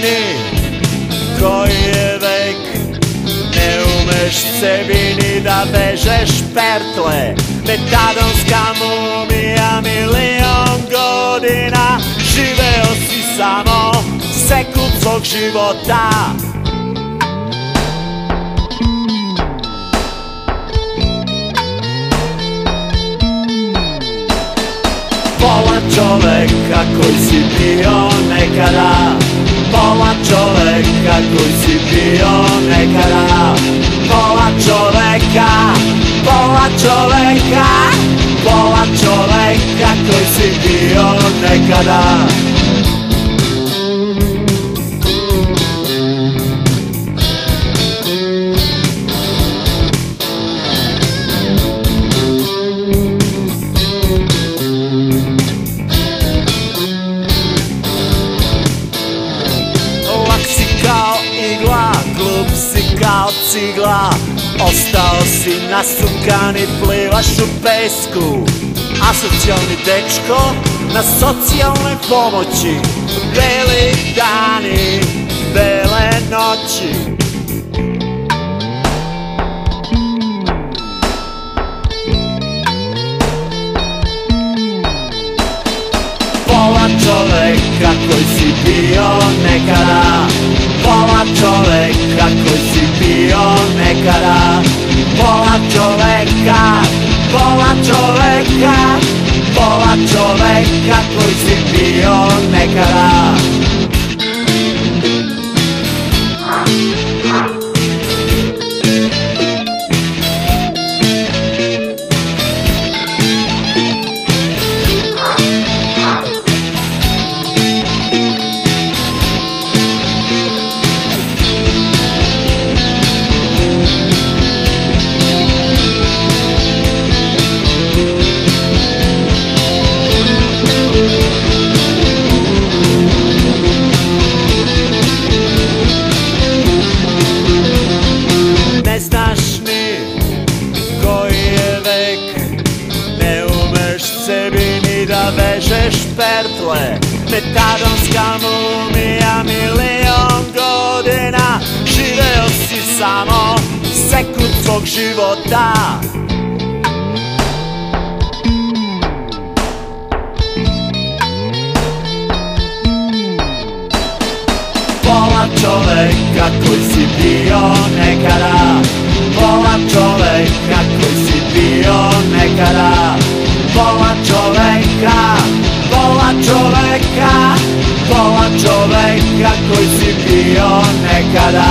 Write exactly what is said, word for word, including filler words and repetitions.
ni koji je vek. Ne umeš sebi ni da vežeš pertle. Metadonska mumija milion godina. Živeo si samo sekund svog života. Pola čoveka koji si bio nekada. Pola čoveka koji si bio nekada. Pola čoveka, pola čoveka, pola čoveka koji si bio nekada. Glup si kao cigla, ostao si nasukan i plivaš u pesku. Asocijalni dečko na socijalnoj pomoći. Beli dani, bele noći. Pola čoveka koji si bio nekada. Pola čoveka koji si bio nekada. Pola čoveka, pola čoveka, pola čoveka koji si bio nekada. Ne znaš ni koji je vek. Ne umeš sebi ni da vežeš pertle. Metadonska mumija milion godina. Živeo si samo sekund svog života. Pola čoveka koji si bio nekada. Pola čoveka koji si bio nekada. Pola čoveka, pola čoveka, pola čoveka koji si bio nekada.